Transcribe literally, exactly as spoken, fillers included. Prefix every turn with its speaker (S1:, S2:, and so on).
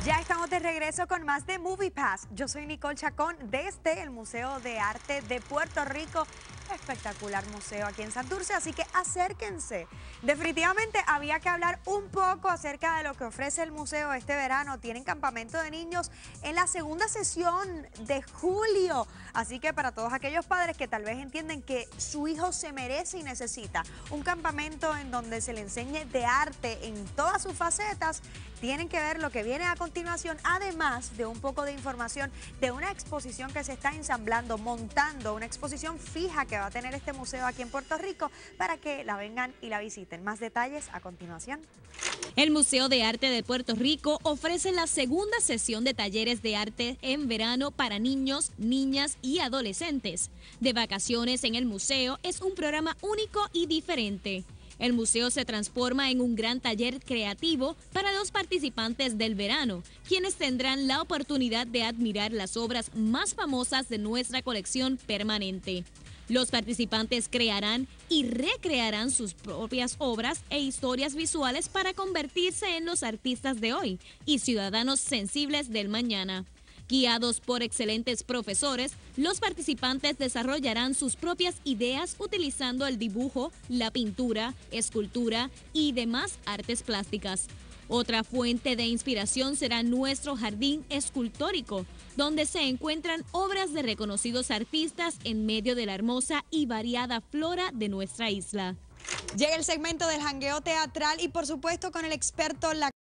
S1: Ya estamos de regreso con más de Movie Pass. Yo soy Nicole Chacón desde el Museo de Arte de Puerto Rico. Espectacular museo aquí en Santurce, así que acérquense. Definitivamente había que hablar un poco acerca de lo que ofrece el museo este verano. Tienen campamento de niños en la segunda sesión de julio. Así que para todos aquellos padres que tal vez entienden que su hijo se merece y necesita un campamento en donde se le enseñe de arte en todas sus facetas, tienen que ver lo que viene a continuación, además de un poco de información de una exposición que se está ensamblando, montando, una exposición fija que va a tener este museo aquí en Puerto Rico para que la vengan y la visiten. Más detalles a continuación.
S2: El Museo de Arte de Puerto Rico ofrece la segunda sesión de talleres de arte en verano para niños, niñas y adolescentes. De vacaciones en el museo es un programa único y diferente. El museo se transforma en un gran taller creativo para los participantes del verano, quienes tendrán la oportunidad de admirar las obras más famosas de nuestra colección permanente. Los participantes crearán y recrearán sus propias obras e historias visuales para convertirse en los artistas de hoy y ciudadanos sensibles del mañana. Guiados por excelentes profesores, los participantes desarrollarán sus propias ideas utilizando el dibujo, la pintura, escultura y demás artes plásticas. Otra fuente de inspiración será nuestro jardín escultórico, donde se encuentran obras de reconocidos artistas en medio de la hermosa y variada flora de nuestra isla.
S1: Llega el segmento del jangueo teatral y por supuesto con el experto La